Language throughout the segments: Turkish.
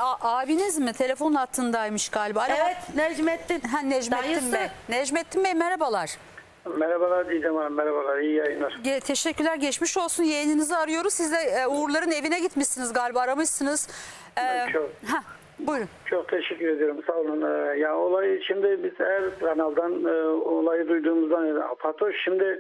abiniz mi? Telefon hattındaymış galiba. Alo. Evet, Necmettin. Ha, Necmettin Dayısı. Bey. Necmettin Bey merhabalar. Merhabalar Didem Hanım, merhabalar, iyi yayınlar. Teşekkürler, geçmiş olsun, yeğeninizi arıyoruz. Siz de Uğurların evine gitmişsiniz galiba, aramışsınız. Buyurun. Çok teşekkür ediyorum, sağ olun. Ya olay şimdi biz her kanaldan olayı duyduğumuzdan Fatoş şimdi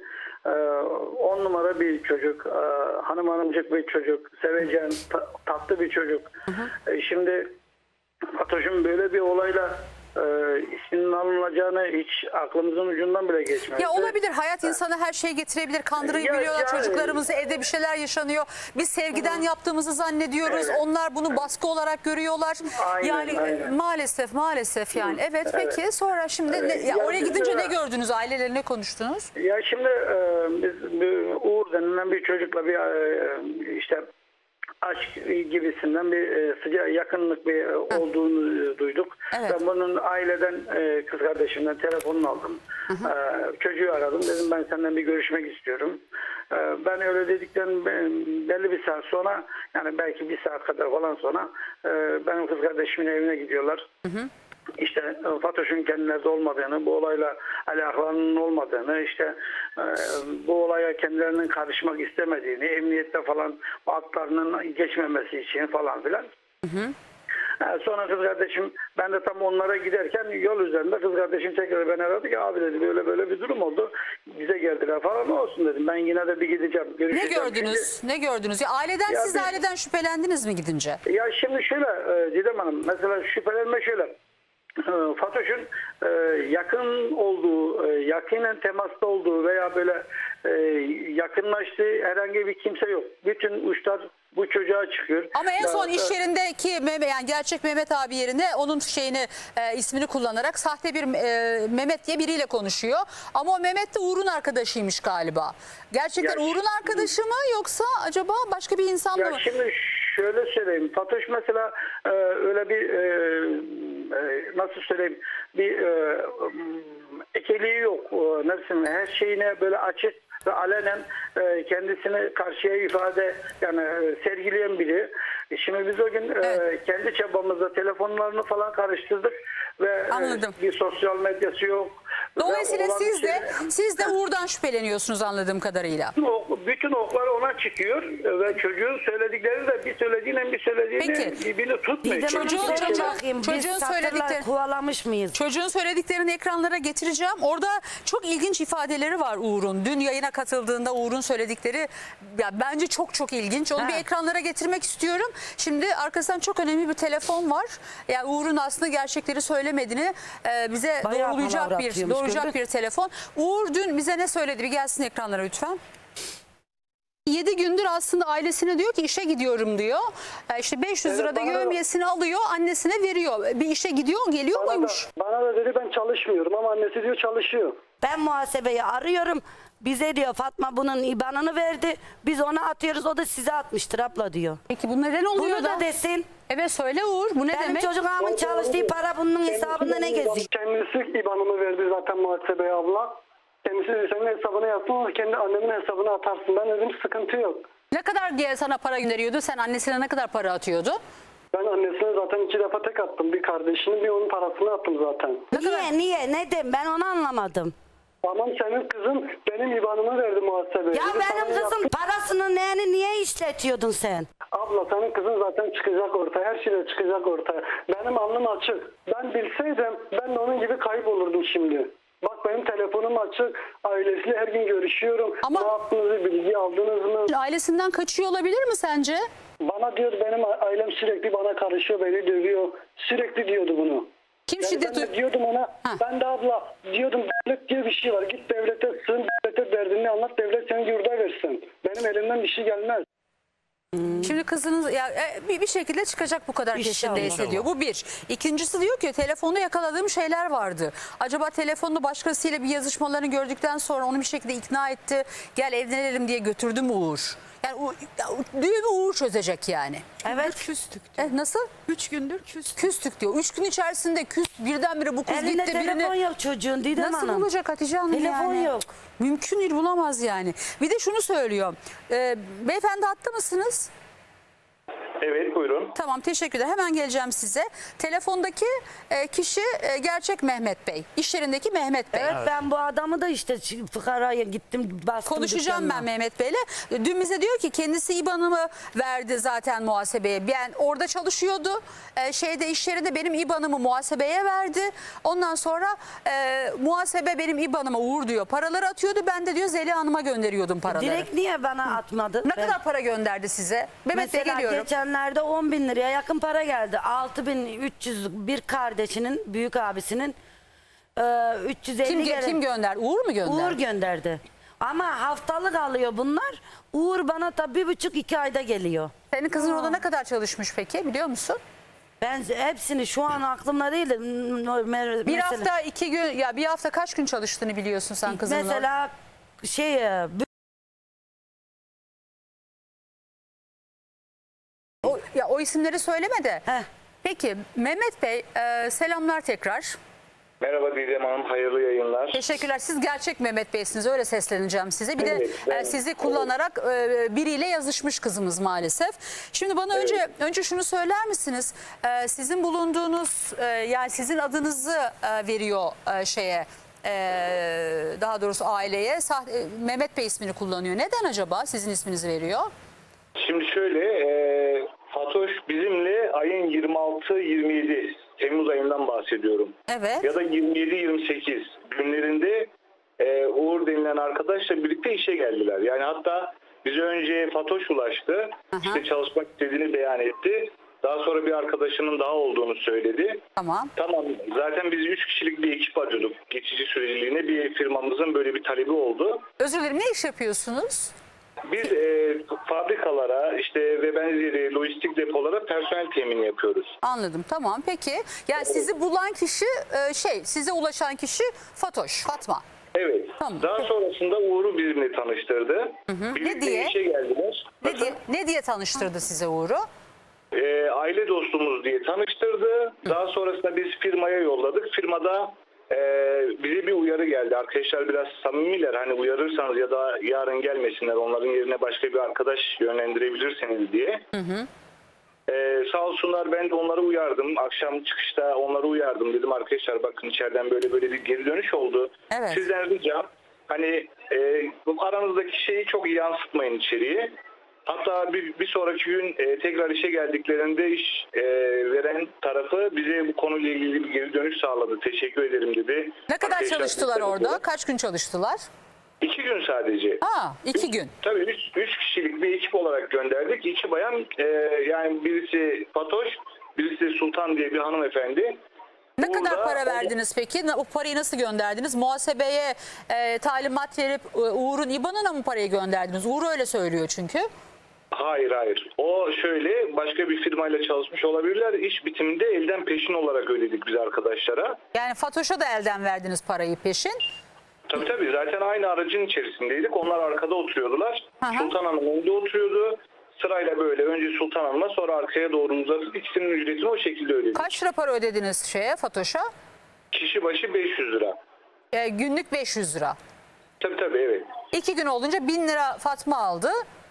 10 numara bir çocuk, hanımcık bir çocuk, sevecen, tatlı bir çocuk. Şimdi Fatoş'un böyle bir olayla isminin alınacağını hiç aklımızın ucundan bile geçmedi. Ya olabilir, hayat insana her şeyi getirebilir, kandırabiliyorlar çocuklarımızı, evde bir şeyler yaşanıyor. Biz sevgiden yaptığımızı zannediyoruz, onlar bunu baskı olarak görüyorlar. Aynen. Maalesef yani. Evet, peki sonra şimdi oraya gidince ne gördünüz, ailelerine konuştunuz? Ya şimdi biz Uğur denilen bir çocukla bir işte aşk gibisinden bir sıcak yakınlık bir olduğunu duyduk. Evet. Ben bunun aileden kız kardeşimden telefonunu aldım. Çocuğu aradım. Dedim ben senden bir görüşmek istiyorum. Ben öyle dedikten belli bir saat sonra, yani belki bir saat kadar falan sonra benim kız kardeşimin evine gidiyorlar. İşte Fatoş'un kendilerde olmadığını, bu olayla alakalarının olmadığını, işte bu olaya kendilerinin karışmak istemediğini, emniyette falan haklarının geçmemesi için falan filan. Sonra kız kardeşim, ben de tam onlara giderken yol üzerinde kız kardeşim tekrar beni aradı ki abi dedi böyle bir durum oldu. Bize geldiler falan, olsun dedim. Ben yine de bir gideceğim. Ne gördünüz? Ne gördünüz? Ya siz aileden şüphelendiniz mi gidince? Ya şimdi şöyle Didem Hanım, mesela şüphelenme şöyle. Fatoş'un yakın olduğu, yakinen temasta olduğu veya böyle yakınlaştığı herhangi bir kimse yok. Bütün uçlar bu çocuğa çıkıyor. Ama en son iş yerindeki yani gerçek Mehmet abi yerine onun ismini kullanarak sahte bir Mehmet diye biriyle konuşuyor. Ama o Mehmet de Uğur'un arkadaşıymış galiba. Gerçekten Uğur'un arkadaşı mı yoksa acaba başka bir insan mı? Şimdi şöyle söyleyeyim. Fatoş mesela öyle bir nasıl söyleyeyim, bir ekeliği yok. Nasıl, her şeyine böyle açık ve alenen kendisini karşıya ifade, yani sergileyen biri. Şimdi biz o gün kendi çabamızda telefonlarını falan karıştırdık ve bir sosyal medyası yok. Dolayısıyla siz de Uğur'dan şüpheleniyorsunuz anladığım kadarıyla. Bütün oklar ona çıkıyor ve çocuğun söyledikleri de bir söylediğini birbirini tutmuyor. Çocuğun söylediklerini ekranlara getireceğim. Orada çok ilginç ifadeleri var Uğur'un. Dün yayına katıldığında Uğur'un söyledikleri bence çok ilginç. Onu bir ekranlara getirmek istiyorum. Şimdi arkasından çok önemli bir telefon var. Yani Uğur'un aslında gerçekleri söylemediğini bize doğrulayacak bir telefon. Uğur dün bize ne söyledi? Bir gelsin ekranlara lütfen. 7 gündür aslında ailesine diyor ki işe gidiyorum diyor. İşte 500 lirada yevmiyesini alıyor, annesine veriyor. Bir işe geliyor muymuş? Bana da dedi ben çalışmıyorum ama annesi diyor çalışıyor. Ben muhasebeyi arıyorum. Bize diyor Fatma bunun IBAN'ını verdi. Biz ona atıyoruz, o da size atmıştır abla diyor. Peki bu neden oluyor Bunu da desin. Evet söyle Uğur, bu ne Benim demek? Benim çocuğumun çalıştığı para bunun hesabında ne geziyor? Kendisi IBAN'ımı verdi zaten muhasebeye abla. Kendisi senin hesabına yapsın, kendi annemin hesabına atarsın. Ben dedim sıkıntı yok. Ne kadar sana para gönderiyordu? Sen annesine ne kadar para atıyordu? Ben annesine zaten 2 defa tek attım. Bir kardeşinin bir onun parasını attım zaten. Niye? Neden? Ben onu anlamadım. Tamam, senin kızın benim IBAN'ımı verdi muhasebeye. Ya benim kızım parasının neyini niye işletiyordun sen? Abla senin kızın zaten çıkacak ortaya. Her şey de çıkacak ortaya. Benim alnım açık. Ben bilseydim ben de onun gibi kayıp olurdum şimdi. Bak benim telefonum açık. Ailesiyle her gün görüşüyorum. Ama ne yaptığınızı, bilgi aldınız mı? Ailesinden kaçıyor olabilir mi sence? Bana diyor benim ailem sürekli bana karışıyor, beni dövüyor. Sürekli diyordu bunu. Kim şiddet Ben de diyordum ona, ben de abla diyordum devlet diye bir şey var. Git devlete sığın, devlete derdini anlat, devlet seni yurda versin. Benim elimden bir şey gelmez. Şimdi kızınız bir şekilde çıkacak, bu kadar kesin diyor. Bu bir. İkincisi diyor ki telefonda yakaladığım şeyler vardı. Acaba telefonda başkasıyla bir yazışmalarını gördükten sonra onu bir şekilde ikna etti. Gel evlenelim diye götürdü mü Uğur? Yani düğümü Uğur çözecek yani. Evet. Küstük diyor. Nasıl? 3 gündür küstük diyor. 3 gün içerisinde birdenbire bu kız elinde gitti. Telefon yok çocuğun Didem Nasıl Hanım. bulacak Hatice Hanım Telefon yok. Mümkün değil, bulamaz yani. Bir de şunu söylüyor. Beyefendi hatta mısınız? Evet, buyurun. Tamam, teşekkürler. Hemen geleceğim size. Telefondaki kişi gerçek Mehmet Bey. İş yerindeki Mehmet Bey. Evet, ben bu adamı da işte fıkaraya gittim bastım. Konuşacağım dükkanına. ben Mehmet Bey'le. Dün bize diyor ki kendisi IBAN'ımı verdi zaten muhasebeye. Ben orada çalışıyordu. İş yerinde benim IBAN'ımı muhasebeye verdi. Ondan sonra muhasebe benim IBAN'ıma Uğur diyor paraları atıyordu. Ben de diyor Zeliha Hanım'a gönderiyordum paraları. Direkt niye bana atmadın? Ne kadar para gönderdi size? Mehmet Bey Mesela geliyorum. geçenlerde 10 bin liraya yakın para geldi. 6.300 bir kardeşinin, büyük abisinin 350 Kim gönderdi? Uğur mu gönderdi? Uğur gönderdi. Ama haftalık alıyor bunlar. Uğur bana tabii 1,5-2 ayda geliyor. Senin kızın orada ne kadar çalışmış peki biliyor musun? Ben hepsini şu an aklımda değil de Bir hafta 2 gün ya bir hafta kaç gün çalıştığını biliyorsun sen kızının orada? mesela O isimleri söyleme de. Heh. Peki Mehmet Bey selamlar tekrar. Merhaba Didem Hanım, hayırlı yayınlar. Teşekkürler. Siz gerçek Mehmet Bey'siniz. Öyle sesleneceğim size. Bir Evet, de ben- sizi kullanarak biriyle yazışmış kızımız maalesef. Şimdi bana önce şunu söyler misiniz? Sizin bulunduğunuz yani sizin adınızı veriyor daha doğrusu aileye. Mehmet Bey ismini kullanıyor. Neden acaba sizin isminizi veriyor? Şimdi şöyle, Fatoş bizimle ayın 26-27 Temmuz ayından bahsediyorum. Evet. Ya da 27-28 günlerinde Uğur denilen arkadaşla birlikte işe geldiler. Yani hatta bize önce Fatoş ulaştı. İşte çalışmak istediğini beyan etti. Daha sonra bir arkadaşının daha olduğunu söyledi. Tamam. Tamam, zaten biz 3 kişilik bir ekip arıyorduk. Geçici süreliğine bir firmamızın böyle bir talebi oldu. Özür dilerim. Ne iş yapıyorsunuz? Biz fabrikalara işte ve benzeri lojistik depolara personel temini yapıyoruz. Anladım, tamam. Peki yani sizi bulan kişi size ulaşan kişi Fatma. Evet. Tamam. Daha sonrasında Uğur'u bizimle tanıştırdı. Birlikte Ne diye? işe geldiler. Ne diye tanıştırdı size Uğur'u? Aile dostumuz diye tanıştırdı. Daha sonrasında biz firmaya yolladık. Firmada bize bir uyarı geldi. Arkadaşlar biraz samimiler. Hani uyarırsanız ya da yarın gelmesinler. Onların yerine başka bir arkadaş yönlendirebilirsiniz diye. Sağ olsunlar, ben de onları uyardım. Akşam çıkışta onları uyardım. Dedim arkadaşlar bakın içeriden böyle bir geri dönüş oldu. Evet. Sizden ricam hani aranızdaki şeyi çok iyi yansıtmayın içeriye. Hatta bir sonraki gün tekrar işe geldiklerinde iş veren tarafı bize bu konuyla ilgili bir geri dönüş sağladı. Teşekkür ederim dedi. Ne kadar Arkadaşlar, çalıştılar orada? Kaç gün çalıştılar? 2 gün sadece. 2 gün. Tabii 3 kişilik bir ekip olarak gönderdik. 2 bayan yani birisi Fatoş, birisi Sultan diye bir hanımefendi. Ne Burada- kadar para verdiniz peki? O parayı nasıl gönderdiniz? Muhasebeye talimat verip Uğur'un IBAN'ına mı parayı gönderdiniz? Uğur öyle söylüyor çünkü. Hayır. O şöyle başka bir firmayla çalışmış olabilirler. İş bitiminde elden peşin olarak ödedik biz arkadaşlara. Yani Fatoş'a da elden verdiniz parayı peşin. Tabii zaten aynı aracın içerisindeydik. Onlar arkada oturuyordular. Hı. Sultan Hanım önde oturuyordu. Sırayla böyle önce Sultan Hanım'a sonra arkaya doğru uzatıp ikisinin ücretini o şekilde ödedik. Kaç lira para ödediniz Fatoş'a? Kişi başı 500 lira. Günlük 500 lira. Tabii evet. 2 gün olunca 1000 lira Fatma aldı.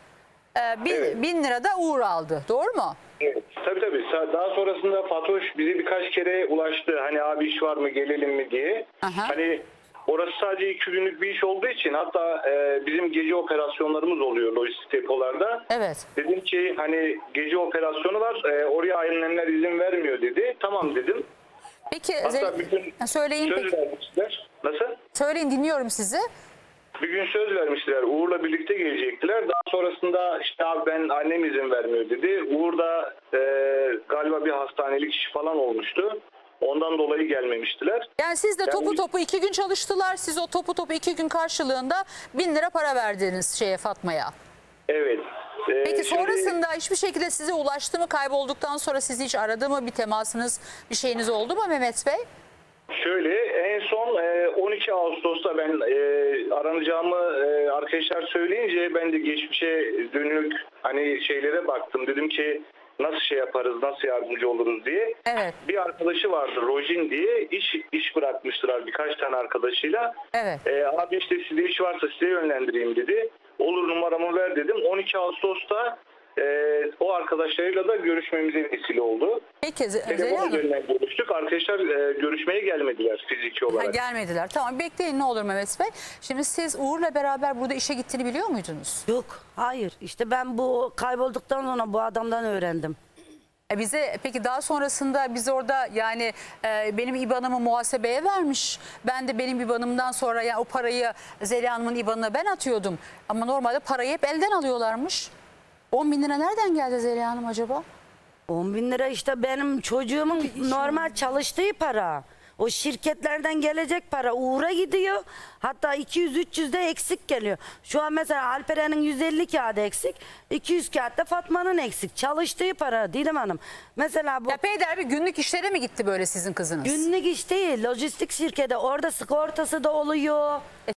Evet. 1000 lira da Uğur aldı. Doğru mu? Evet. Tabii. Daha sonrasında Fatoş bize birkaç kere ulaştı. Hani abi iş var mı gelelim mi diye. Aha. Hani orası sadece 2 günlük bir iş olduğu için hatta bizim gece operasyonlarımız oluyor lojistik depolarda. Evet. Dedim ki hani gece operasyonu var oraya ailemler izin vermiyor dedi. Tamam dedim. Peki Hatta bir gün söyleyin söz peki. vermişler. Nasıl? Söyleyin dinliyorum sizi. Bir gün söz vermişler. Uğur'la birlikte gelecektiler. Daha sonrasında işte abi ben annem izin vermiyor dedi. Uğur da galiba bir hastanelik iş falan olmuştu. Ondan dolayı gelmemiştiler. Yani siz de topu 2 gün çalıştılar. Siz o topu 2 gün karşılığında 1000 lira para verdiniz Fatma'ya. Evet. Peki Şimdi- sonrasında hiçbir şekilde size ulaştı mı? Kaybolduktan sonra sizi hiç aradı mı? Bir temasınız, bir şeyiniz oldu mu Mehmet Bey? Şöyle en son 12 Ağustos'ta ben aranacağımı arkadaşlar söyleyince ben de geçmişe dönük hani şeylere baktım. Dedim ki nasıl şey yaparız, nasıl yardımcı oluruz diye. Evet. Bir arkadaşı vardı Rojin diye iş bırakmıştılar birkaç tane arkadaşıyla. Evet. Abi işte sizde iş varsa size yönlendireyim dedi. Olur numaramı ver dedim. 12 Ağustos'ta o arkadaşlarıyla da görüşmemize vesile oldu. Peki Zeliha Telefon Hanım. üzerinden görüştük. Arkadaşlar görüşmeye gelmediler fiziki Ha, olarak. gelmediler. Tamam, bekleyin ne olur Mehmet Bey. Şimdi siz Uğur'la beraber burada işe gittiğini biliyor muydunuz? Yok, hayır. İşte ben bu kaybolduktan sonra bu adamdan öğrendim. Bize peki daha sonrasında biz orada yani benim IBAN'ımı muhasebeye vermiş. Ben de benim IBAN'ımdan sonra yani o parayı Zeliha Hanım'ın IBAN'ına ben atıyordum. Ama normalde parayı hep elden alıyorlarmış. 10.000 lira nereden geldi Zeliha Hanım acaba? 10.000 lira işte benim çocuğumun normal çalıştığı para. O şirketlerden gelecek para Uğur'a gidiyor. Hatta 200-300 de eksik geliyor. Şu an mesela Alperen'in 150 kağıdı eksik. 200 kağıt da Fatma'nın eksik. Çalıştığı para Didem Hanım. Mesela bu Ya peyder bir günlük işlere mi gitti böyle sizin kızınız? günlük iş değil. Lojistik şirketi. Orada sigortası da oluyor.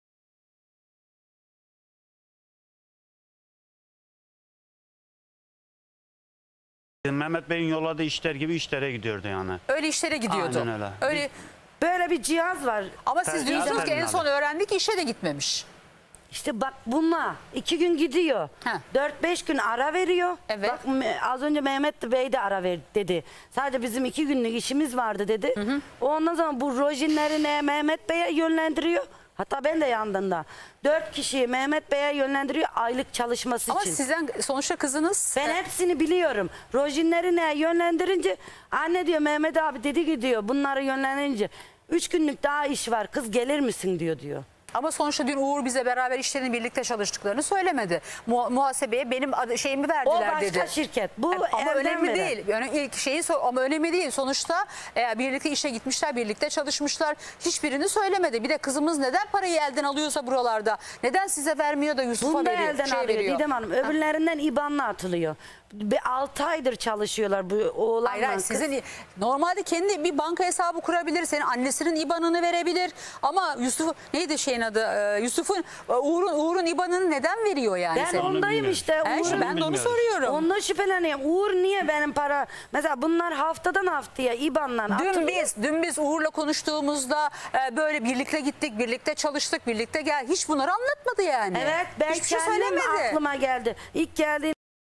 Mehmet Bey'in yolladığı işler gibi işlere gidiyordu yani. Öyle işlere gidiyordu. Aynen öyle. Böyle bir cihaz var. Ama siz Tercih diyorsunuz ki en terminali. son öğrendik ki işe de gitmemiş. İşte bak bununla 2 gün gidiyor. Heh. 4-5 gün ara veriyor. Evet. Bak az önce Mehmet Bey de ara verdi dedi. Sadece bizim 2 günlük işimiz vardı dedi. Ondan sonra bu rojinlerini Mehmet Bey'e yönlendiriyor. Hatta ben de yanında. 4 kişiyi Mehmet Bey'e yönlendiriyor aylık çalışması Ama için. sizden sonuçta kızınız... Ben hepsini biliyorum. Rojinlerine yönlendirince anne diyor Mehmet abi dedi ki diyor bunları yönlendirince 3 günlük daha iş var kız gelir misin diyor. Ama sonuçta dün Uğur bize beraber işlerin birlikte çalıştıklarını söylemedi. Muhasebeye benim şeyimi O verdiler başka dedi. şirket. Bu Ama elden önemli veren. değil. Yani ilk şeyi ama önemli değil. Sonuçta birlikte işe gitmişler, birlikte çalışmışlar. Hiçbirini söylemedi. Bir de kızımız neden parayı elden alıyorsa buralarda? Neden size vermiyor da Yusuf'a Bunu da veriyor? elden alıyor Didem Hanım. Öbürlerinden IBAN'la atılıyor. 6 aydır çalışıyorlar bu oğlanla Hayır, kız. sizin normalde kendi bir banka hesabı kurabilir. Senin annesinin IBAN'ını verebilir. Ama Yusuf neydi şeyin adı? Yusuf'un Uğur'un IBAN'ını neden veriyor yani? Ben senin? ondayım bilmiyorum. işte. Ben de onu bilmiyorum. soruyorum. Ondan şüpheleniyorum. Uğur niye benim para... Mesela bunlar haftadan haftaya IBAN'la atılıyor. Dün biz Uğur'la konuştuğumuzda böyle birlikte gittik, birlikte çalıştık, birlikte gel. Hiç bunları anlatmadı yani. Evet ben Hiçbir şey kendim söylemedi. aklıma geldi. İlk geldiğinde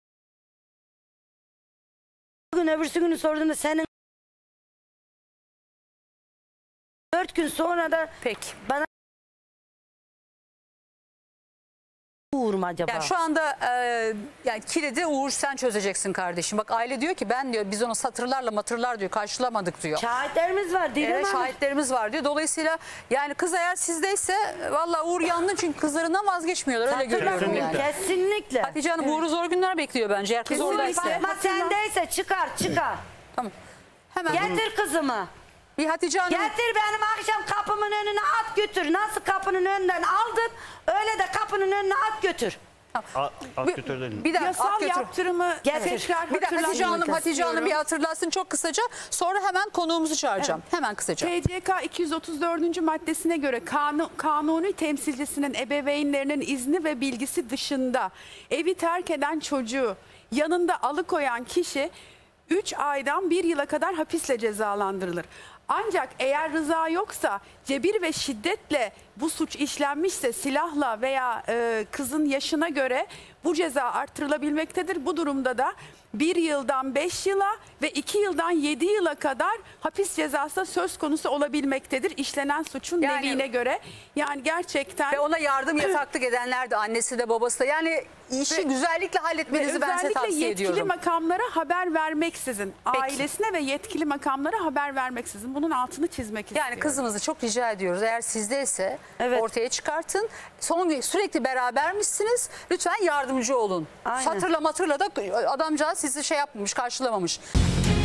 bugün öbürsü günü sorduğunda senin 4 gün sonra da Peki. bana Uğur mu acaba? Yani şu anda yani kilidi Uğur sen çözeceksin kardeşim. Bak aile diyor ki ben diyor biz onu satırlarla matırlar diyor karşılamadık diyor. Şahitlerimiz var Didem Evet, Hanım. şahitlerimiz var diyor. Dolayısıyla yani kız eğer sizdeyse vallahi Uğur yandın çünkü kızlarından vazgeçmiyorlar. Öyle görüyorum yani. Kesinlikle. Hatice Hanım Uğur'u zor günler bekliyor bence. Eğer kız Uğur oradaysa. Fatma sendeyse çıkar. Tamam. Hemen Getir kızımı. bir Hatice Hanım. Getir benim akşam kapımın önüne at götür. Nasıl kapının önünden aldın öyle de kapının önüne at götür. At götürdün. Bir dakika Yasal at götür. yaptırımı Getir. tekrar Bir dakika Hatice Hanım, hatırlatmak Hatice Hanım bir istiyorum. hatırlatsın çok kısaca. Sonra hemen konuğumuzu çağıracağım. Hemen kısaca. TCK 234. maddesine göre kanuni temsilcisinin ebeveynlerinin izni ve bilgisi dışında evi terk eden çocuğu yanında alıkoyan kişi 3 aydan 1 yıla kadar hapisle cezalandırılır. Ancak eğer rıza yoksa cebir ve şiddetle bu suç işlenmişse silahla veya kızın yaşına göre bu ceza artırılabilmektedir. Bu durumda da 1 yıldan 5 yıla ve 2 yıldan 7 yıla kadar hapis cezası söz konusu olabilmektedir işlenen suçun Yani- neviine göre. Yani gerçekten Ve ona yardım yataklık edenler de annesi de babası da. Yani işi güzellikle halletmenizi ben size özellikle tavsiye yetkili ediyorum. makamlara haber vermeksizin, Peki. ailesine ve yetkili makamlara haber vermeksizin bunun altını çizmek istiyorum. Yani kızımızı çok rica ediyoruz. Eğer sizdeyse Evet. ortaya çıkartın. Sürekli berabermişsiniz. Lütfen yardımcı olun. Aynen. Satırla matırla da adamcağız sizi şey yapmamış, karşılamamış.